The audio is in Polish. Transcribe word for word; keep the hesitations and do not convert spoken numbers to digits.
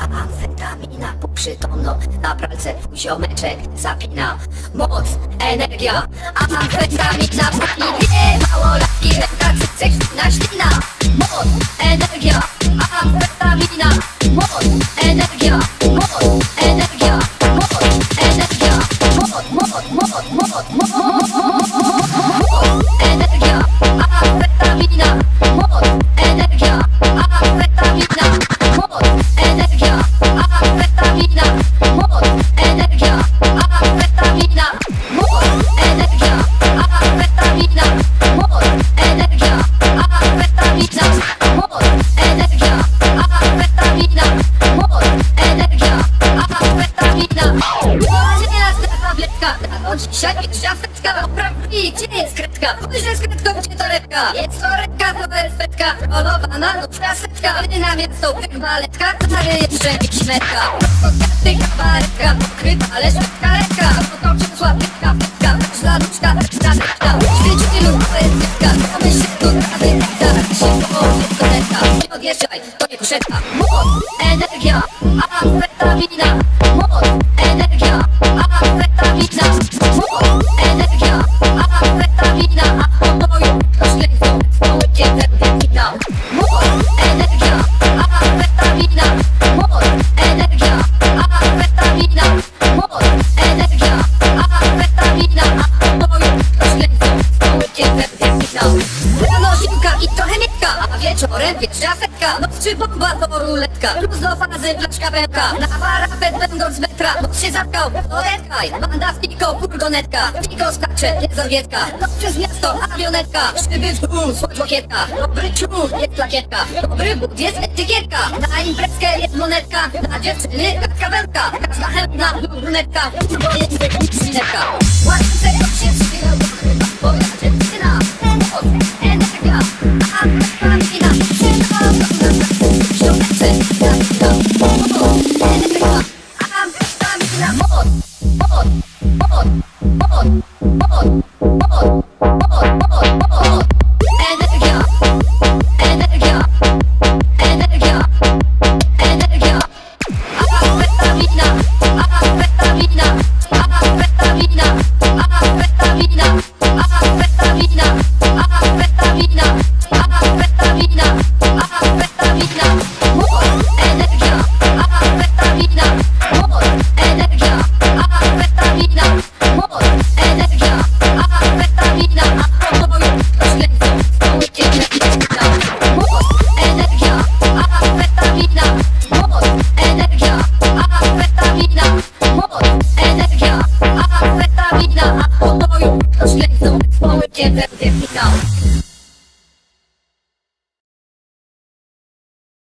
amfetamina półprzytomno, na pralce twój ziomeczek zapina. Moc, energia, amfetamina pani wie, małolatki ręka, cycek, ślina, ślina. Moc, energia, amfetamina. Moc, energia, moc, energia, moc, energia, moc, moc, moc, moc, moc, energia, amfetamina. Moc, energia, amfetamina. Moc, energia, amfetamina. Moc, energia, amfetamina. Moc, energia, amfetamina. Moc, energia, amfetamina. Moc, energia, amfetamina. Moc, energia, amfetamina. Ziemia tabletka, no dzisiaj jest afetka. Poprawki, gdzie jest kredka? Pójdź z kredką, gdzie torebka? Jest torebka, to perfetka. Rolowana nóżka setka. Wyna więc to wygwaletka, to jeszcze śmetka. Prosto kabaretka, pokryta, ale szmetka lekka. To przyszła pytka, pytka, ważna nóżka, pytka, pytka. Świeci lub perfektka, mamy się do tabletka. Się położy do neta, nie odjeżdżaj, to nie kuszetka. Moc, energia, amfetamina. Moc, energia, amfetamina. Moc, energia, amfetamina. A w pokoju rozklejką z połykiem termina. Moc, energia, amfetamina. Moc, energia, amfetamina. Moc, energia, amfetamina. A w pokoju rozklejką z połykiem termina. Rano siłka i trochę mietka, a wieczorem pierwsza setka. Noc czy bomba to ruletka, plus do fazy flaszka pęka. Na parapet będąc z metra, noc się zatkał, to redkaj. Banda w Fiko, furgonetka, Fiko skacze, nie zawietka. Noc przez miasto, awionetka, szyby w dół, słoń łokietka. Dobry ciuch, jest plakietka, dobry but, jest etykietka. Na imprezkę jest monetka, na dziewczyny kartka wędka. Każda chętna brunetka, to jest wykwitnetka. Łańcuszek się zbiera do chyba, bo ja dziewczyna. Moc, energia, a